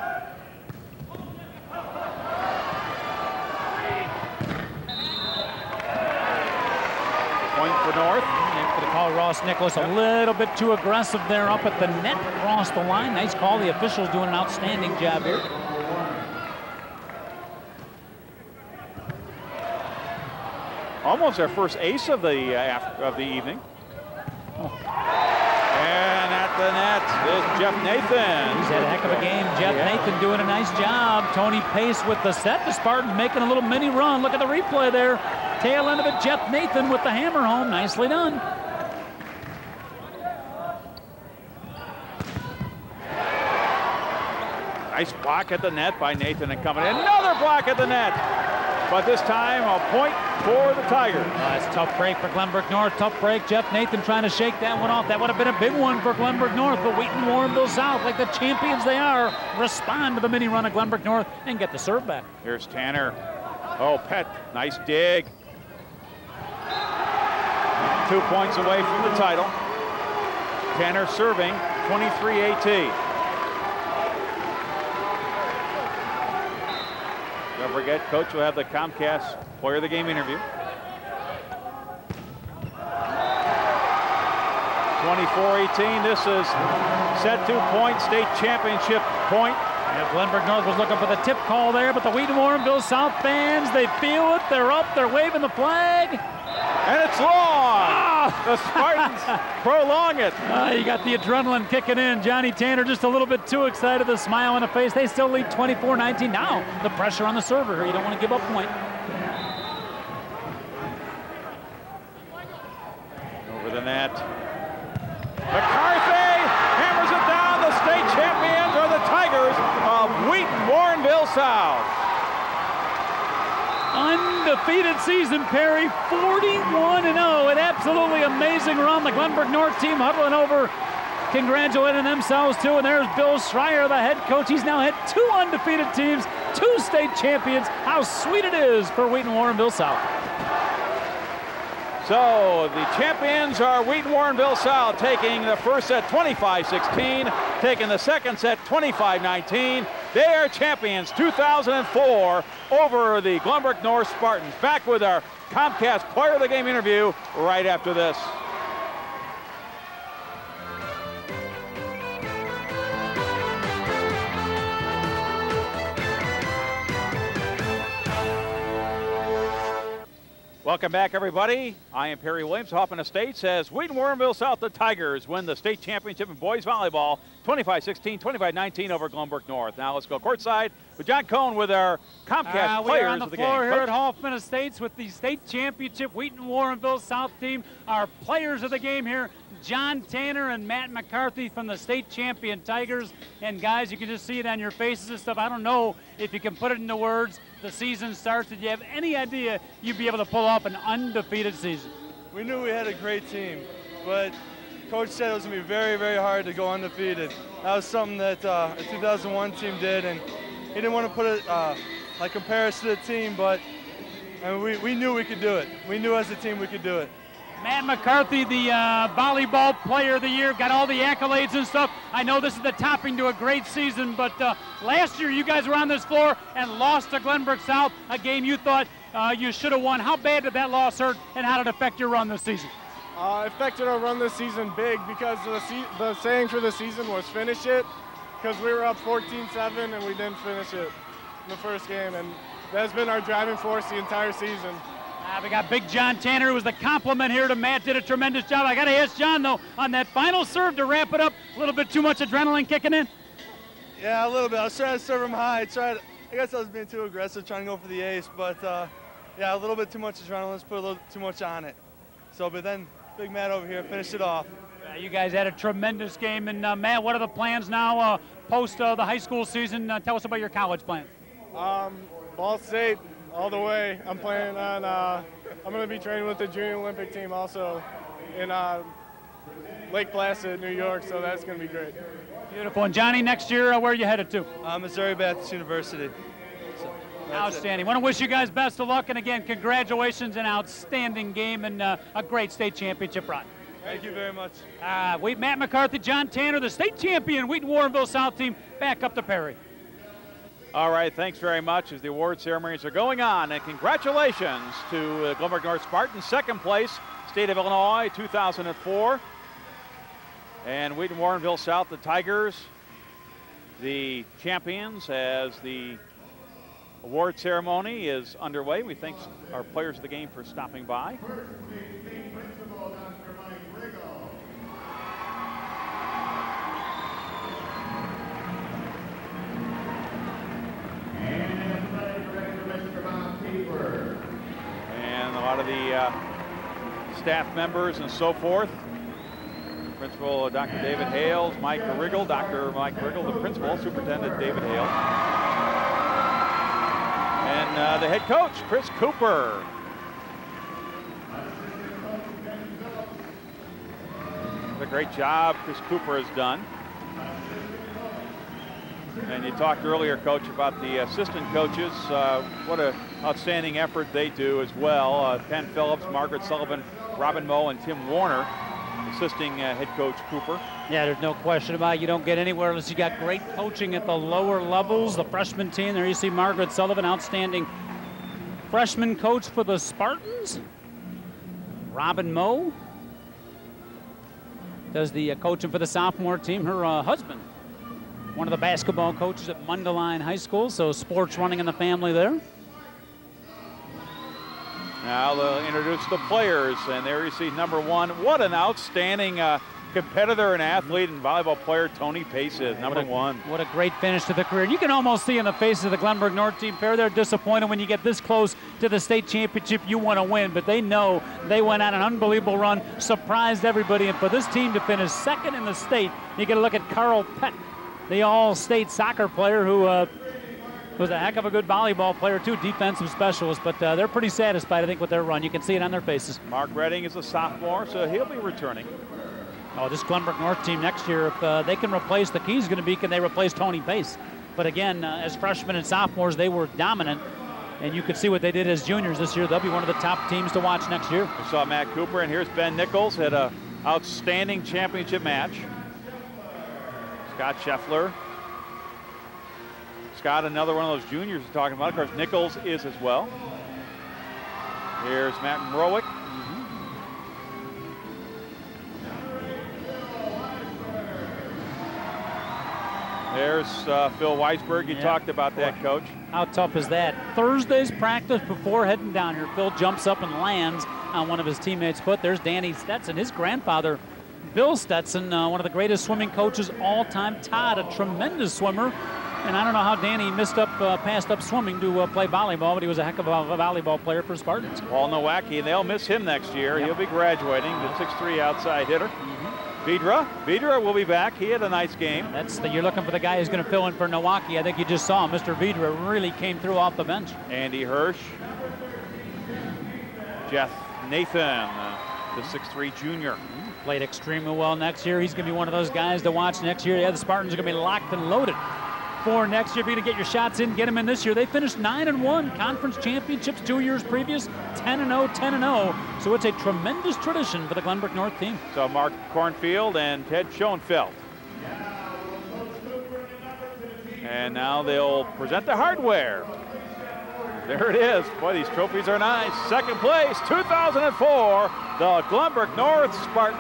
Point for North. They're going to call Ross Nicholas a little bit too aggressive there up at the net, across the line. Nice call. The officials doing an outstanding job here. Almost their first ace of the uh, after, of the evening. Oh. And at the net is Jeff Nathan. He's had a heck of a game. Jeff yeah. Nathan doing a nice job. Tony Pace with the set. The Spartans making a little mini run. Look at the replay there. Tail end of it, Jeff Nathan with the hammer home. Nicely done. Nice block at the net by Nathan and company. Another block at the net. But this time a point for the Tigers. Oh, that's a tough break for Glenbrook North. Tough break. Jeff Nathan trying to shake that one off. That would have been a big one for Glenbrook North. But Wheaton Warrenville South, like the champions they are, respond to the mini run of Glenbrook North and get the serve back. Here's Tanner. Oh, Pett, nice dig. Two points away from the title. Tanner serving, twenty-three eighteen. Don't forget, Coach will have the Comcast Player of the Game interview. twenty-four eighteen, this is set two-point state championship point. Yeah, Glenbrook North was looking for the tip call there, but the Wheaton Warrenville South fans, they feel it, they're up, they're waving the flag. And it's long! Oh. The Spartans prolong it. Uh, you got the adrenaline kicking in. Johnny Tanner just a little bit too excited, the smile on the face. They still lead twenty-four nineteen. Now the pressure on the server here. You don't want to give up point. Over the net. McCarthy hammers it down. The state champions are the Tigers of Wheaton Warrenville South. Undefeated season, Perry, forty-one and oh. An absolutely amazing run. The Glenbrook North team huddling over, congratulating themselves too. And there's Bill Schreier, the head coach. He's now had two undefeated teams, two state champions. How sweet it is for Wheaton Warrenville South. So the champions are Wheaton Warrenville South, taking the first set twenty-five sixteen, taking the second set twenty-five nineteen. They are champions two thousand four over the Glenbrook North Spartans. Back with our Comcast Player of the Game interview right after this. Welcome back, everybody. I am Perry Williams. Hoffman Estates as Wheaton Warrenville South, the Tigers win the state championship in boys volleyball, twenty-five sixteen, twenty-five nineteen over Glenbrook North. Now let's go courtside with John Cohn with our Comcast uh, players we are on the, of the floor game. here Coach? at Hoffman Estates with the state championship Wheaton Warrenville South team. Our players of the game here, John Tanner and Matt McCarthy from the state champion Tigers. And guys, you can just see it on your faces and stuff. I don't know if you can put it into words. The season starts. Did you have any idea you'd be able to pull off an undefeated season? We knew we had a great team, but Coach said it was going to be very, very hard to go undefeated. That was something that uh, the two thousand one team did, and he didn't want to put it, uh, like, compare us to the team, but I mean, we, we knew we could do it. We knew as a team we could do it. Matt McCarthy, the uh, volleyball player of the year, got all the accolades and stuff. I know this is the topping to a great season, but uh, last year you guys were on this floor and lost to Glenbrook South, a game you thought uh, you should have won. How bad did that loss hurt, and how did it affect your run this season? Uh, affected our run this season big because the, se the saying for the season was finish it, because we were up fourteen seven and we didn't finish it in the first game, and that's been our driving force the entire season. Uh, we got Big John Tanner, who was the compliment here to Matt, did a tremendous job. I got to ask John, though, on that final serve to wrap it up, a little bit too much adrenaline kicking in? Yeah, a little bit. I was trying to serve him high. I, tried, I guess I was being too aggressive, trying to go for the ace, but uh, yeah, a little bit too much adrenaline. Let's put a little too much on it. So, but then Big Matt over here finished it off. Uh, you guys had a tremendous game, and uh, Matt, what are the plans now uh, post uh, the high school season? Uh, tell us about your college plans. Um, Ball State, all the way. I'm planning on, uh, I'm going to be training with the Junior Olympic team also in uh, Lake Placid, New York, so that's going to be great. Beautiful. And Johnny, next year, uh, where are you headed to? Uh, Missouri Baptist University. So, outstanding. Want to wish you guys best of luck, and again, congratulations, an outstanding game and uh, a great state championship run. Thank you very much. Uh, we, Matt McCarthy, John Tanner, the state champion Wheaton Warrenville South team, back up to Perry. All right, thanks very much as the award ceremonies are going on, and congratulations to uh, Glenbrook North Spartans, second place, State of Illinois, two thousand four. And Wheaton Warrenville South, the Tigers, the champions, as the award ceremony is underway. We thank our players of the game for stopping by. And a lot of the uh, staff members and so forth. Principal uh, Doctor David Hales, Mike Riggle, Doctor Mike Riggle, the principal, Superintendent David Hales. And uh, the head coach, Chris Cooper. What a great job Chris Cooper has done. And you talked earlier, Coach, about the assistant coaches. Uh, what an outstanding effort they do as well. Uh, Penn Phillips, Margaret Sullivan, Robin Moe, and Tim Warner assisting uh, head coach Cooper. Yeah, there's no question about it. You don't get anywhere unless you got great coaching at the lower levels. The freshman team, there you see Margaret Sullivan, outstanding freshman coach for the Spartans. Robin Moe does the uh, coaching for the sophomore team. Her uh, husband, one of the basketball coaches at Mundelein High School, so sports running in the family there. Now they'll introduce the players, and there you see number one. What an outstanding uh, competitor and athlete and volleyball player Tony Pace is, number what a, one. What a great finish to the career. You can almost see in the faces of the Glenbrook North team pair, they're disappointed when you get this close to the state championship you want to win, but they know they went on an unbelievable run, surprised everybody, and for this team to finish second in the state, you got to look at Carl Peck, the all-state soccer player who uh, was a heck of a good volleyball player too, defensive specialist, but uh, they're pretty satisfied, I think, with their run. You can see it on their faces. Mark Redding is a sophomore, so he'll be returning. Oh, this Glenbrook North team next year, if uh, they can replace, the key is going to be, can they replace Tony Pace? But again, uh, as freshmen and sophomores, they were dominant, and you could see what they did as juniors this year. They'll be one of the top teams to watch next year. We saw Matt Cooper, and here's Ben Nichols, had an outstanding championship match. Scott Scheffler. Scott, another one of those juniors we're talking about. Of course, Nichols is as well. Here's Matt Mrowick. Mm-hmm. There's uh, Phil Weisberg. You yeah. talked about that, Boy. Coach. How tough is that? Thursday's practice before heading down here, Phil jumps up and lands on one of his teammates' foot. There's Danny Stetson, his grandfather, Bill Stetson, uh, one of the greatest swimming coaches all time. Todd, a tremendous swimmer. And I don't know how Danny missed up, uh, passed up swimming to uh, play volleyball, but he was a heck of a, a volleyball player for Spartans. Paul Nowacki, they'll miss him next year. Yep. He'll be graduating, the six three outside hitter. Mm-hmm. Vidra. Vidra will be back. He had a nice game. That's the, you're looking for the guy who's going to fill in for Milwaukee. I think you just saw him. Mister Vidra really came through off the bench. Andy Hirsch. Jeff Nathan, uh, the six three junior. Played extremely well next year. He's going to be one of those guys to watch next year. Yeah, the Spartans are going to be locked and loaded for next year. If you're going to get your shots in, get them in this year. They finished nine and one conference championships two years previous, ten and oh, ten and oh. So it's a tremendous tradition for the Glenbrook North team. So Mark Cornfield and Ted Schoenfeld. And now they'll present the hardware. There it is. Boy, these trophies are nice. Second place, two thousand four, the Glenbrook North Spartans.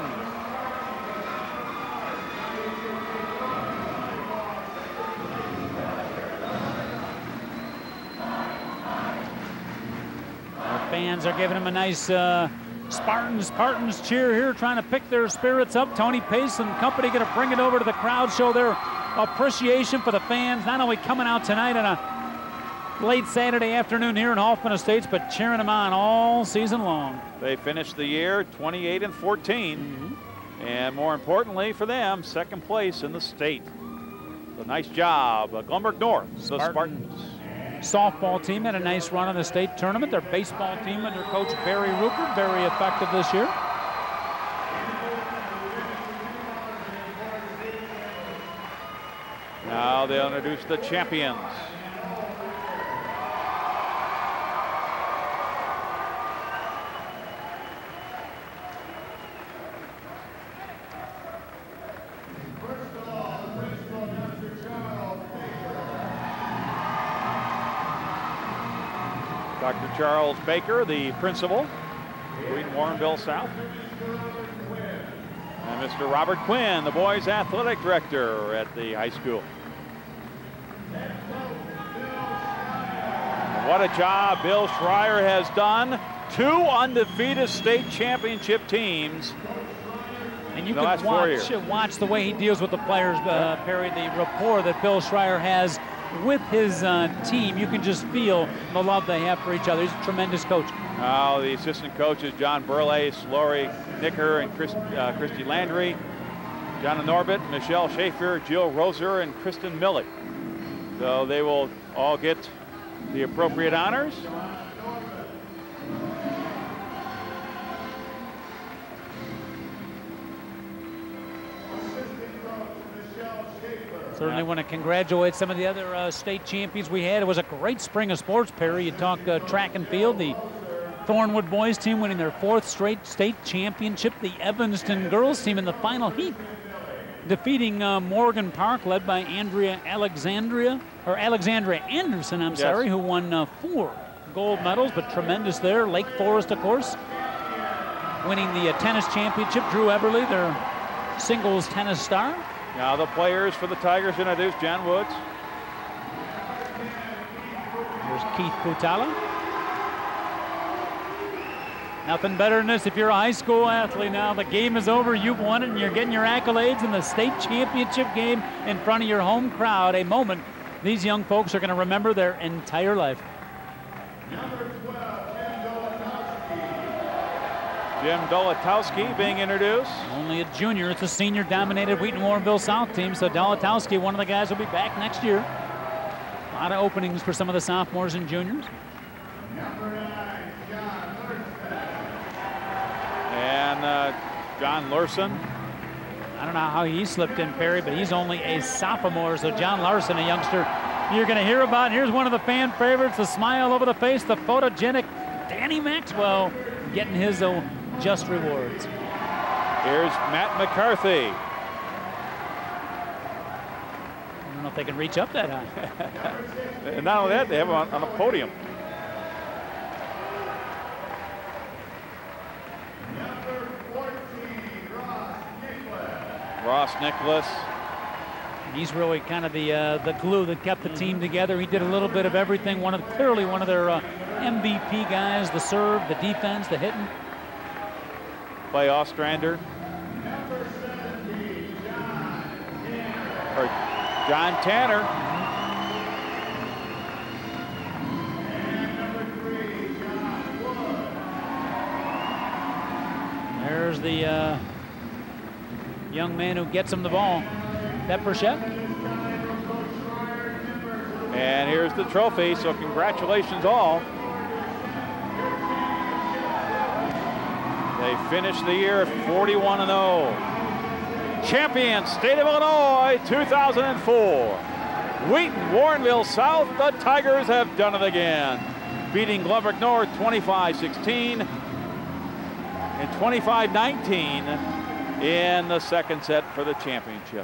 Our fans are giving them a nice uh, Spartans, Spartans cheer here, trying to pick their spirits up. Tony Pace and company going to bring it over to the crowd, show their appreciation for the fans, not only coming out tonight on a late Saturday afternoon here in Hoffman Estates, but cheering them on all season long. They finished the year twenty-eight and fourteen, mm-hmm. and more importantly for them, second place in the state. So nice job, uh, Glenbrook North, the Spartans. Softball team had a nice run in the state tournament. Their baseball team under coach Barry Rupert, very effective this year. Now they'll introduce the champions. Doctor Charles Baker, the principal, Wheaton Warrenville South. And Mister Robert Quinn, the boys athletic director at the high school. And what a job Bill Schreier has done. Two undefeated state championship teams. And you in the can last four watch, years. watch the way he deals with the players, uh, Perry, the rapport that Bill Schreier has with his uh, team. You can just feel the love they have for each other. He's a tremendous coach. Now the assistant coaches, John Burlace, Lori Nicker, and Chris, uh, Christy Landry, Jonna Norbit, Michelle Schaefer, Jill Roser, and Kristen Milley. So they will all get the appropriate honors. Certainly want to congratulate some of the other uh, state champions we had. It was a great spring of sports, Perry. You talk uh, track and field. The Thornwood boys team winning their fourth straight state championship. The Evanston girls team in the final heat, defeating uh, Morgan Park, led by Andrea Alexandria, or Alexandria Anderson, I'm yes. sorry, who won uh, four gold medals, but tremendous there. Lake Forest, of course, winning the uh, tennis championship. Drew Eberly, their singles tennis star. Now the players for the Tigers introduced. John Woods. Here's Keith Putala. Nothing better than this if you're a high school athlete now. The game is over, you've won it, and you're getting your accolades in the state championship game in front of your home crowd. A moment these young folks are going to remember their entire life. Jim Dolotowski being introduced. Only a junior. It's a senior-dominated Wheaton Warrenville South team, so Dolotowski, one of the guys, will be back next year. A lot of openings for some of the sophomores and juniors. And uh, John Larson. I don't know how he slipped in, Perry, but he's only a sophomore, so John Larson, a youngster you're going to hear about. Here's one of the fan favorites, the smile over the face, the photogenic Danny Maxwell, getting his uh, just rewards. Here's Matt McCarthy. I don't know if they can reach up that high. And not only that, they have him on, on a podium. Ross Nicholas. He's really kind of the uh, the glue that kept the team together. He did a little bit of everything. One of clearly one of their uh, M V P guys. The serve, the defense, the hitting. Clay Ostrander. Or John Tanner. There's the uh, young man who gets him the ball. That Burchett. And here's the trophy, so congratulations all. They finished the year forty-one and oh. Champion, State of Illinois, two thousand four. Wheaton, Warrenville South, the Tigers have done it again. Beating Glenbrook North twenty-five sixteen and twenty-five nineteen in the second set for the championship.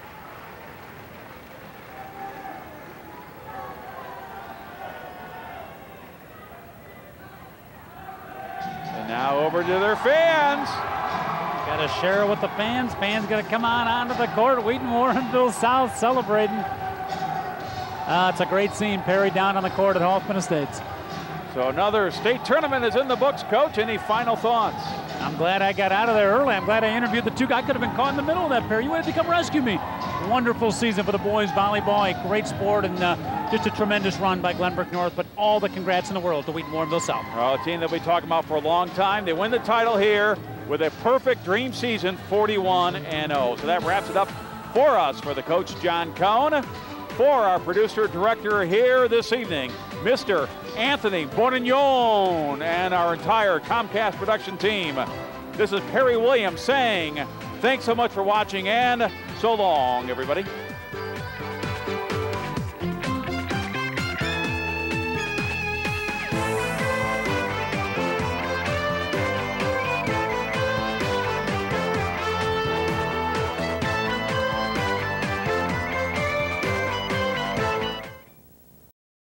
And now over to their fans. Got to share it with the fans. Fans got to come on onto the court. Wheaton, Warrenville South celebrating. Uh, it's a great scene. Perry down on the court at Hoffman Estates. So another state tournament is in the books, Coach. Any final thoughts? I'm glad I got out of there early. I'm glad I interviewed the two guys. I could have been caught in the middle of that, Perry. You would have to come rescue me. Wonderful season for the boys volleyball. A great sport and uh, just a tremendous run by Glenbrook North. But all the congrats in the world to Wheaton, Warrenville South. Well, a team that we've been talking about for a long time. They win the title here with a perfect dream season, forty-one and oh. So that wraps it up for us, for the coach, John Cohn. For our producer director here this evening, Mister Anthony Bourdignon, and our entire Comcast production team. This is Perry Williams saying thanks so much for watching, and so long, everybody.